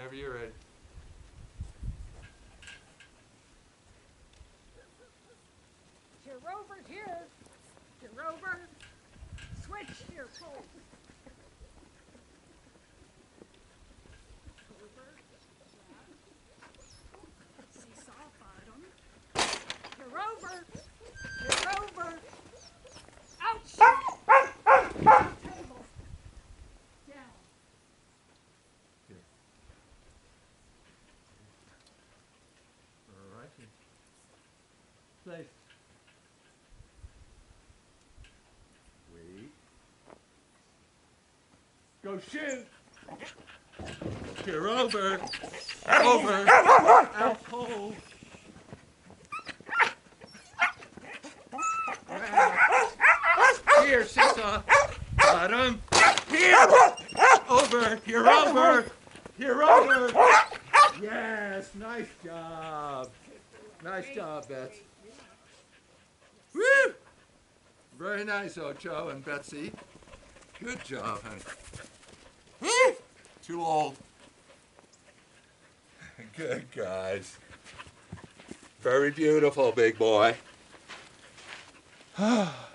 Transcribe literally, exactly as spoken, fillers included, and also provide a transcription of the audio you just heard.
whenever you're ready. Your rover's here. Your rover, switch your pole. Rover, yeah. Seesaw bottom. Your rover, your rover. Ouch! Table. Down. Here. All right. Place. Wait. Go shoot. Here, over. Over. Out cold. Here, seesaw. Bottom. Here. Over. Here, over. Here, over. Yes, nice job. Nice job, Betsy. Woo! Very nice, Ocho and Betsy. Good job, honey. Woo! Too old. Good guys. Very beautiful, big boy.